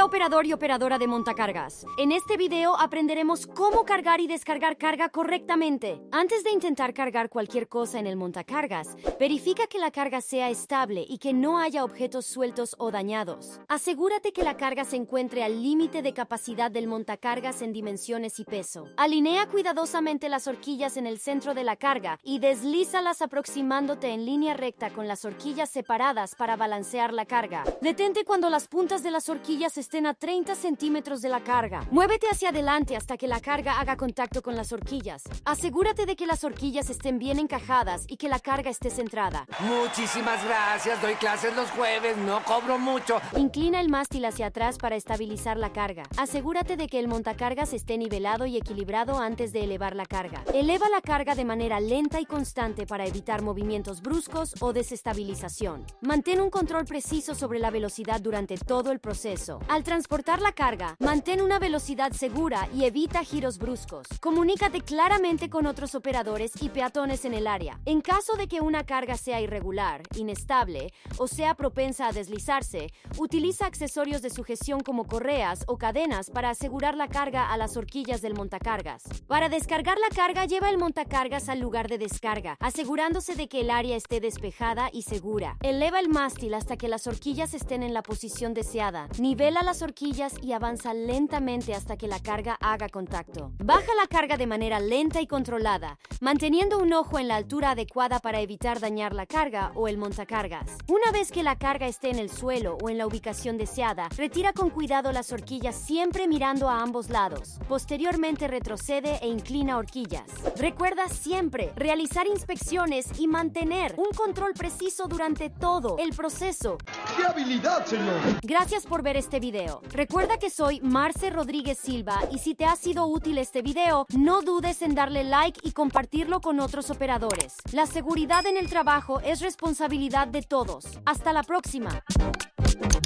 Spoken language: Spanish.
Hola operador y operadora de montacargas. En este video aprenderemos cómo cargar y descargar carga correctamente. Antes de intentar cargar cualquier cosa en el montacargas, verifica que la carga sea estable y que no haya objetos sueltos o dañados. Asegúrate que la carga se encuentre al límite de capacidad del montacargas en dimensiones y peso. Alinea cuidadosamente las horquillas en el centro de la carga y deslízalas aproximándote en línea recta con las horquillas separadas para balancear la carga. Detente cuando las puntas de las horquillas estén a 30 centímetros de la carga. Muévete hacia adelante hasta que la carga haga contacto con las horquillas. Asegúrate de que las horquillas estén bien encajadas y que la carga esté centrada. Muchísimas gracias, doy clases los jueves, no cobro mucho. Inclina el mástil hacia atrás para estabilizar la carga. Asegúrate de que el montacargas esté nivelado y equilibrado antes de elevar la carga. Eleva la carga de manera lenta y constante para evitar movimientos bruscos o desestabilización. Mantén un control preciso sobre la velocidad durante todo el proceso. Al transportar la carga, mantén una velocidad segura y evita giros bruscos. Comunícate claramente con otros operadores y peatones en el área. En caso de que una carga sea irregular, inestable o sea propensa a deslizarse, utiliza accesorios de sujeción como correas o cadenas para asegurar la carga a las horquillas del montacargas. Para descargar la carga, lleva el montacargas al lugar de descarga, asegurándose de que el área esté despejada y segura. Eleva el mástil hasta que las horquillas estén en la posición deseada. Nivela las horquillas y avanza lentamente hasta que la carga haga contacto. Baja la carga de manera lenta y controlada, manteniendo un ojo en la altura adecuada para evitar dañar la carga o el montacargas. Una vez que la carga esté en el suelo o en la ubicación deseada, retira con cuidado las horquillas siempre mirando a ambos lados. Posteriormente retrocede e inclina horquillas. Recuerda siempre realizar inspecciones y mantener un control preciso durante todo el proceso. ¡Qué habilidad, señor! Gracias por ver este video. Recuerda que soy Marce Rodríguez Silva y si te ha sido útil este video, no dudes en darle like y compartirlo con otros operadores. La seguridad en el trabajo es responsabilidad de todos. Hasta la próxima.